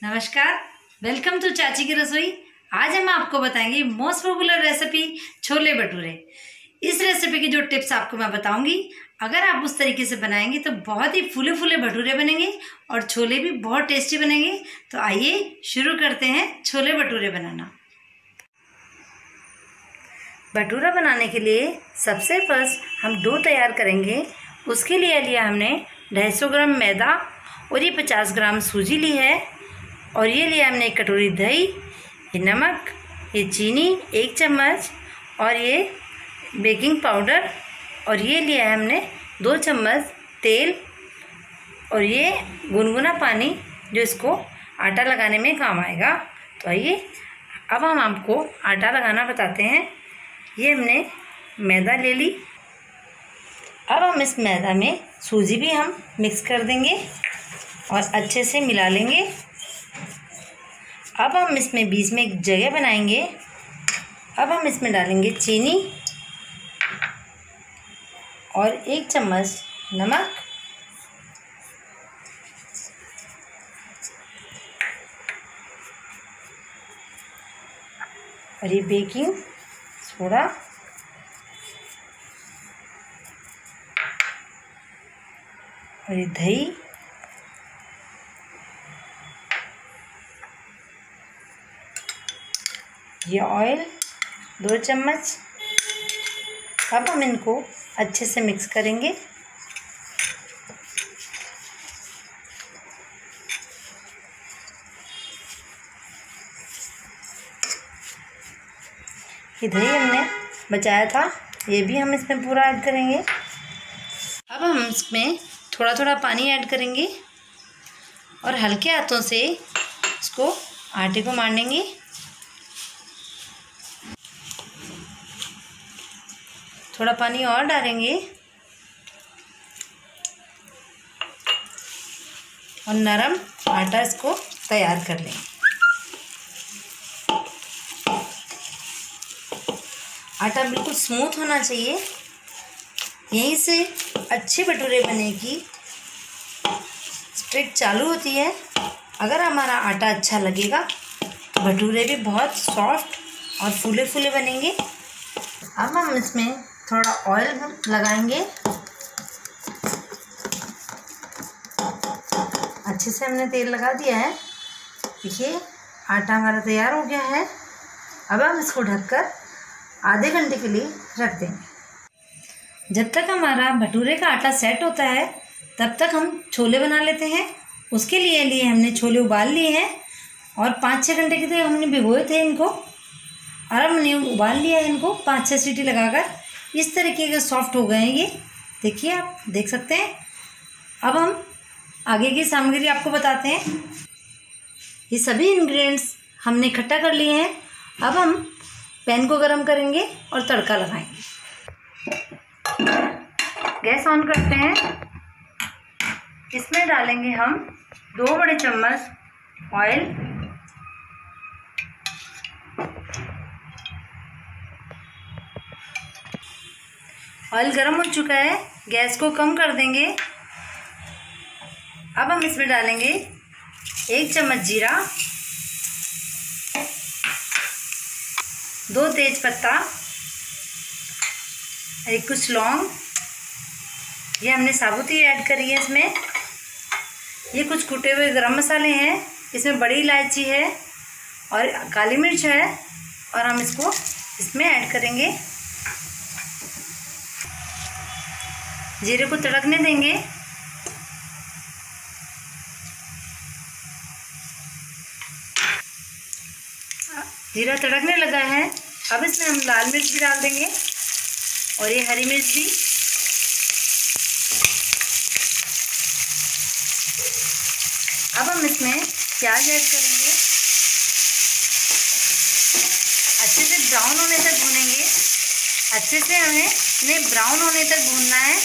नमस्कार, welcome to चाची की रसोई। आज हम आपको बताएंगे most popular recipe chole bhature. इस रेसिपी की जो टिप्स आपको मैं बताऊंगी, अगर आप उस तरीके से बनाएंगे तो बहुत ही फूले फूले भटूरे बनेंगे और छोले भी बहुत टेस्टी बनेंगे। तो आइए शुरू करते हैं छोले भटूरे बनाना। भटूरा बनाने के लिए सबसे फर्स्ट हम डो तैयार करेंगे। उसके लिए लिया हमने 250 ग्राम मैदा और ये 50 ग्राम सूजी ली है, और ये लिया हमने 1 कटोरी दही, ये नमक, ये चीनी 1 चम्मच, और ये बेकिंग पाउडर, और ये लिया है हमने 2 चम्मच तेल, और ये गुनगुना पानी जो इसको आटा लगाने में काम आएगा। तो आइए अब हम आपको आटा लगाना बताते हैं। ये हमने मैदा ले ली। अब हम इस मैदा में सूजी भी हम मिक्स कर देंगे और अच्छे से मिला लेंगे। अब हम इसमें बीच में एक जगह बनाएंगे। अब हम इसमें डालेंगे चीनी और 1 चम्मच नमक, और ये बेकिंग सोडा, और ये दही, ये ऑयल 2 चम्मच। अब हम इनको अच्छे से मिक्स करेंगे। ये दही हमने बचाया था, ये भी हम इसमें पूरा ऐड करेंगे। अब हम इसमें थोड़ा थोड़ा पानी ऐड करेंगे और हल्के हाथों से इसको आटे को मारनेंगे। थोड़ा पानी और डालेंगे और नरम आटा इसको तैयार कर लेंगे। आटा बिल्कुल स्मूथ होना चाहिए, यहीं से अच्छे भटूरे बनने की ट्रिक चालू होती है। अगर हमारा आटा अच्छा लगेगा तो भटूरे भी बहुत सॉफ्ट और फूले फूले बनेंगे। अब हम इसमें थोड़ा ऑयल लगाएंगे। अच्छे से हमने तेल लगा दिया है। देखिए आटा हमारा तैयार हो गया है। अब हम इसको ढककर आधे घंटे के लिए रख देंगे। जब तक हमारा भटूरे का आटा सेट होता है तब तक हम छोले बना लेते हैं। उसके लिए हमने छोले उबाल लिए हैं और 5-6 घंटे के लिए हमने भिगोए थे इनको, और हमने उबाल लिया है इनको 5-6 सीटी लगाकर। इस तरीके के सॉफ्ट हो गए हैं ये, देखिए आप देख सकते हैं। अब हम आगे की सामग्री आपको बताते हैं। ये सभी इंग्रेडिएंट्स हमने इकट्ठा कर लिए हैं। अब हम पैन को गरम करेंगे और तड़का लगाएंगे। गैस ऑन करते हैं। इसमें डालेंगे हम 2 बड़े चम्मच ऑयल, ऑयल गर्म हो चुका है, गैस को कम कर देंगे। अब हम इसमें डालेंगे 1 चम्मच जीरा, 2 तेज पत्ता, एक कुछ लौंग, ये हमने साबुत ही ऐड करी है इसमें। ये कुछ कुटे हुए गरम मसाले हैं, इसमें बड़ी इलायची है और काली मिर्च है, और हम इसको इसमें ऐड करेंगे। जीरे को तड़कने देंगे। जीरा तड़कने लगा है। अब इसमें हम लाल मिर्च भी डाल देंगे और ये हरी मिर्च भी। अब हम इसमें प्याज ऐड करेंगे। अच्छे से ब्राउन होने तक भूनेंगे। अच्छे से हमें इन्हें ब्राउन होने तक भूनना है।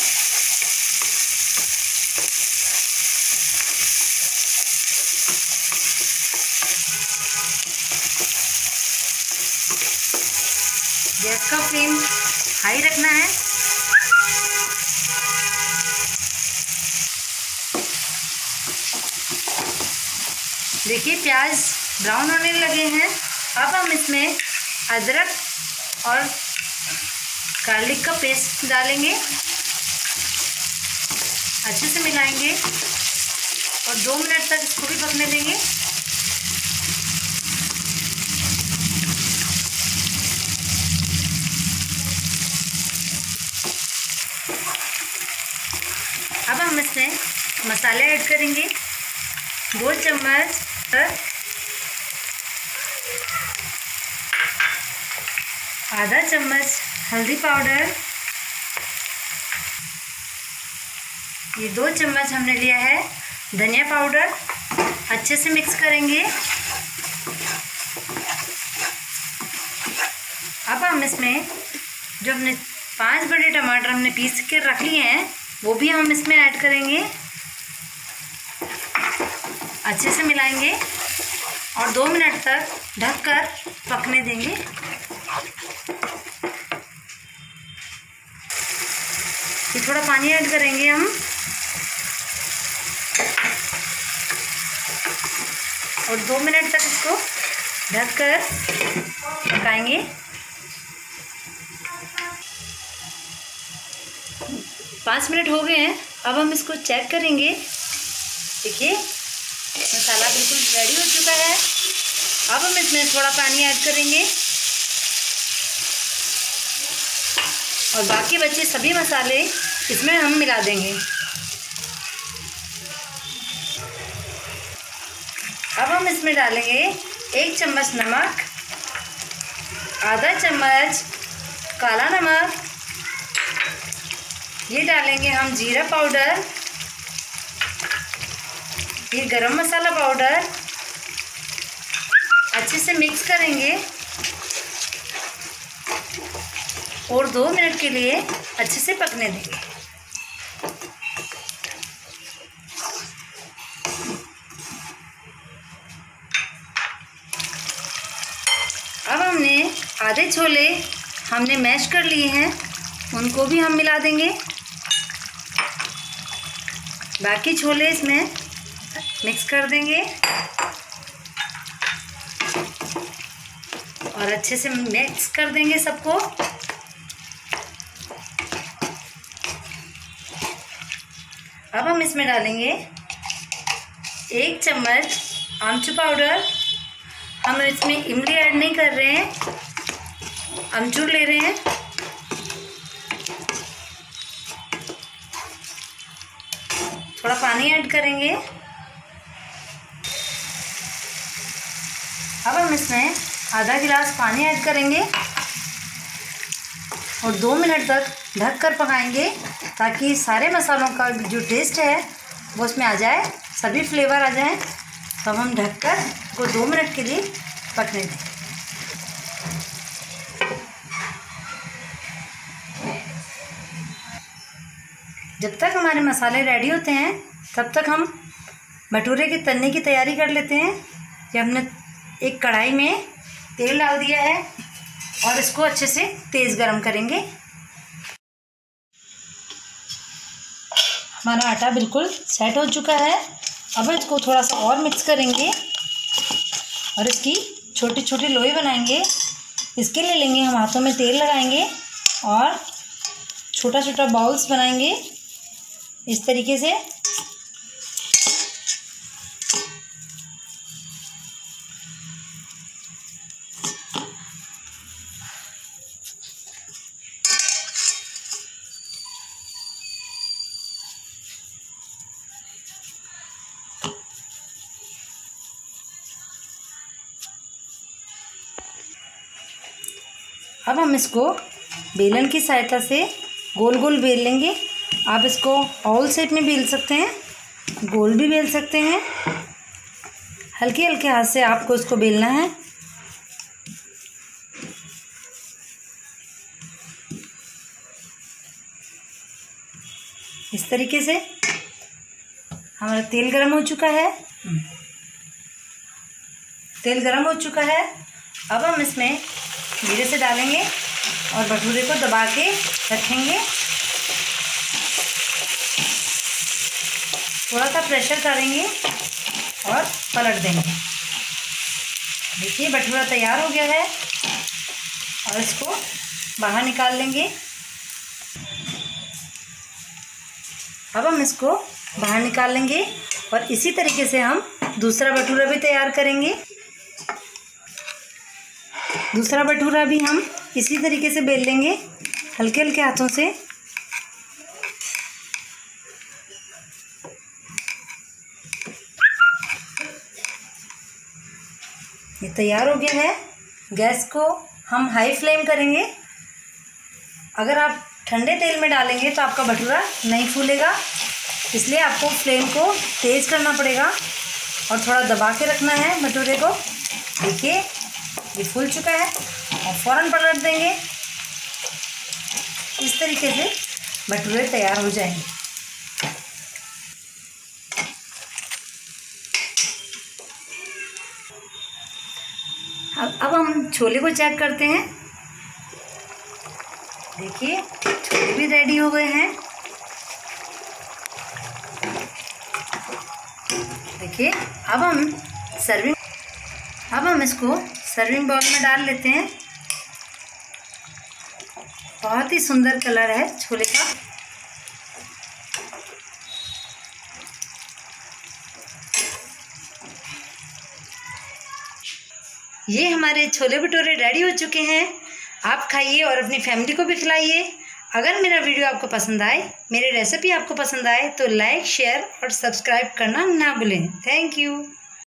गैस का फ्लेम हाई रखना है। देखिए प्याज ब्राउन होने लगे हैं। अब हम इसमें अदरक और गार्लिक का पेस्ट डालेंगे, अच्छे से मिलाएंगे और 2 मिनट तक इसको भी पकने देंगे। अब हम इसमें मसाले ऐड करेंगे। 2 चम्मच आधा चम्मच हल्दी पाउडर, ये 2 चम्मच हमने लिया है धनिया पाउडर। अच्छे से मिक्स करेंगे। अब हम इसमें जो हमने 5 बड़े टमाटर हमने पीस के रख लिए हैं वो भी हम इसमें ऐड करेंगे, अच्छे से मिलाएंगे और 2 मिनट तक ढककर पकने देंगे। फिर थोड़ा पानी ऐड करेंगे हम और 2 मिनट तक इसको ढककर पकाएंगे। 5 मिनट हो गए हैं। अब हम इसको चेक करेंगे। देखिए मसाला बिल्कुल रेडी हो चुका है। अब हम इसमें थोड़ा पानी ऐड करेंगे और बाकी बचे सभी मसाले इसमें हम मिला देंगे। अब हम इसमें डालेंगे 1 चम्मच नमक, आधा चम्मच काला नमक, ये डालेंगे हम जीरा पाउडर, फिर गरम मसाला पाउडर। अच्छे से मिक्स करेंगे और 2 मिनट के लिए अच्छे से पकने देंगे। अब हमने आधे छोले हमने मैश कर लिए हैं, उनको भी हम मिला देंगे। बाकी छोले इसमें मिक्स कर देंगे और अच्छे से मिक्स कर देंगे सबको। अब हम इसमें डालेंगे 1 चम्मच आमचूर पाउडर। हम इसमें इमली ऐड नहीं कर रहे हैं, अमचूर ले रहे हैं। थोड़ा पानी ऐड करेंगे। अब हम इसमें आधा गिलास पानी ऐड करेंगे और 2 मिनट तक ढककर पकाएंगे ताकि सारे मसालों का जो टेस्ट है वो उसमें आ जाए, सभी फ्लेवर आ जाए। तो हम ढककर को 2 मिनट के लिए पकने दें। जब तक हमारे मसाले रेडी होते हैं तब तक हम भटूरे के तलने की तैयारी कर लेते हैं। कि हमने एक कढ़ाई में तेल डाल दिया है और इसको अच्छे से तेज़ गरम करेंगे। हमारा आटा बिल्कुल सेट हो चुका है। अब इसको थोड़ा सा और मिक्स करेंगे और इसकी छोटी छोटी लोई बनाएंगे। इसके लिए लेंगे हम हाथों में तेल लगाएंगे और छोटा छोटा बाउल्स बनाएंगे इस तरीके से। अब हम इसको बेलन की सहायता से गोल गोल बेल लेंगे। आप इसको ऑल शेप में बेल सकते हैं, गोल भी बेल सकते हैं। हल्के हल्के हाथ से आपको इसको बेलना है। इस तरीके से। हमारा तेल गरम हो चुका है। तेल गरम हो चुका है। अब हम इसमें धीरे से डालेंगे और भटूरे को दबा के रखेंगे। थोड़ा सा प्रेशर करेंगे और पलट देंगे। देखिए भटूरा तैयार हो गया है और इसको बाहर निकाल लेंगे। अब हम इसको बाहर निकाल लेंगे और इसी तरीके से हम दूसरा भटूरा भी तैयार करेंगे। दूसरा भटूरा भी हम इसी तरीके से बेल लेंगे हल्के हल्के हाथों से। ये तैयार हो गया है। गैस को हम हाई फ्लेम करेंगे। अगर आप ठंडे तेल में डालेंगे तो आपका भटूरा नहीं फूलेगा, इसलिए आपको फ्लेम को तेज़ करना पड़ेगा और थोड़ा दबा के रखना है भटूरे को। देखिए ये फूल चुका है और फ़ौरन पलट देंगे। इस तरीके से भटूरे तैयार हो जाएंगे। अब हम छोले को चेक करते हैं। देखिए छोले भी रेडी हो गए हैं। देखिए अब हम इसको सर्विंग बाउल में डाल लेते हैं। बहुत ही सुंदर कलर है छोले का। ये हमारे छोले भटूरे रेडी हो चुके हैं। आप खाइए और अपनी फैमिली को भी खिलाइए। अगर मेरा वीडियो आपको पसंद आए, मेरी रेसिपी आपको पसंद आए तो लाइक, शेयर और सब्सक्राइब करना ना भूलें। Thank you.